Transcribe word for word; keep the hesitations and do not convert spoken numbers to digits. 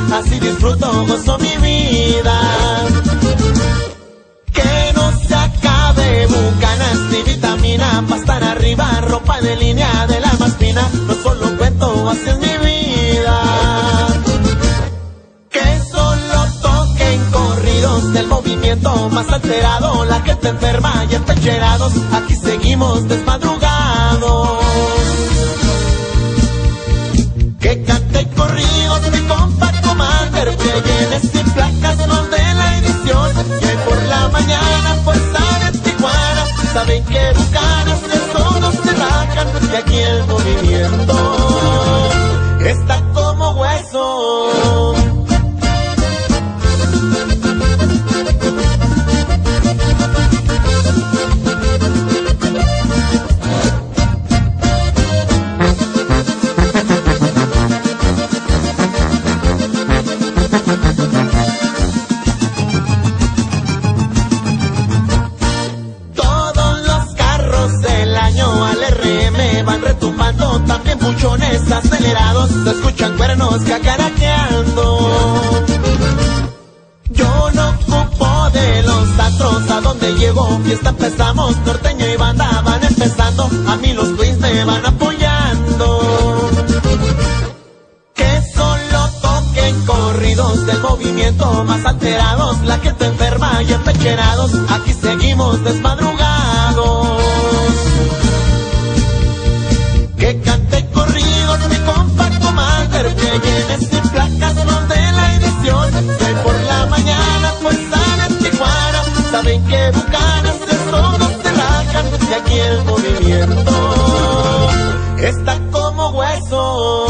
así disfruto, gozo mi vida. Que no se acabe Bucanas ni vitamina, pastar arriba, ropa de línea de la más fina, no solo cuento, así es mi vida. Que solo toquen corridos del movimiento más alterado, la gente enferma y empecherados, aquí seguimos desmadrugados. Que cante corridos mi compa Commander, que llenes y placas los de la edición, que por la mañana fuerza de Tijuana, saben que Bucanas de todos se rajan, y aquí el movimiento está como hueso. También buchones acelerados, se escuchan cuernos cacaraqueando. Yo no ocupo de los astros, a donde llego, fiesta empezamos, norteño y banda van empezando, a mí los twins me van apoyando. Que solo toquen corridos del movimiento más alterados, la gente enferma y empecherados, aquí seguimos desmadrugados. Que cante corridos mi compa Commander, que llenes sin placas los de la edición, que por la mañana pues salen Tijuana, saben que Bucanas de todos se rajan, y aquí el movimiento está como hueso.